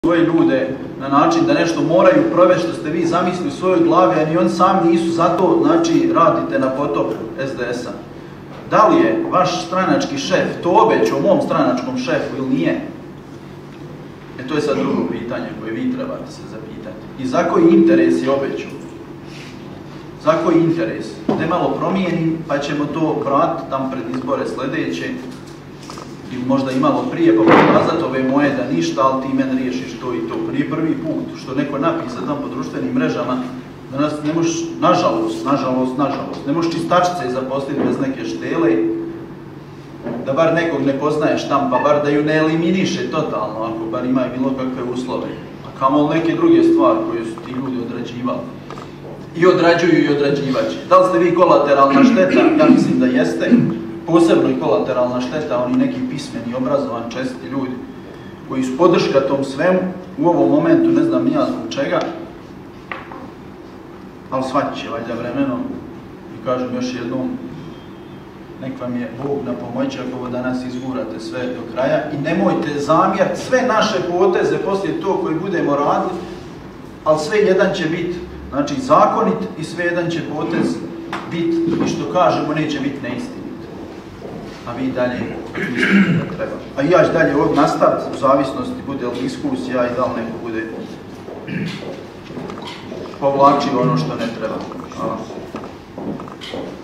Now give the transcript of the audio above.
svoje ljude na način da nešto moraju provesti što ste vi zamislili u svojoj glavi, a ni oni sami nisu, zato znači radite na potop SDS-a. Da li je vaš stranački šef to obećao mom stranačkom šefu ili nije? To je sad drugo pitanje koje vi trebate se zapitati. I za koji interes je obećao? Za koji interes? Da malo promijenim pa ćemo to vratiti tam pred izbore sljedeće ili možda i malo prije pa pokazati ove moje da ništa, ali ti meni riješiš to i to. Prije prvi put što neko napisa tam po društvenim mrežama da nas ne možeš, nažalost, ne možeš čistačice zaposliti bez neke štele, da bar nekog ne poznaješ tam, pa bar da ju ne eliminiše totalno, ako bar imaju bilo kakve uslove. A kamoli neke druge stvari koje su ti ljudi odrađivali. I odrađuju i odrađivači. Da li ste vi kolateralna šteta? Ja mislim da jeste. Posebno i kolateralna šteta, oni neki pismeni, obrazovani, čestiti ljudi koji su podrška tom svemu, u ovom momentu ne znam ni ja zbog čega, ali shvatit će valjda vremenom i kažem još jednom, nek vam je Bog na pomoći ako danas izgurate sve do kraja i nemojte zamjeriti sve naše poteze poslije to koji budemo radili, ali sve jedan će biti znači zakonit i sve jedan će potez biti i što kažemo neće biti neistinit. A vi dalje mislite da treba. A ja ću dalje ovdje nastaviti u zavisnosti bude li diskusija i da li neko bude povlačio ono što ne treba. Hvala.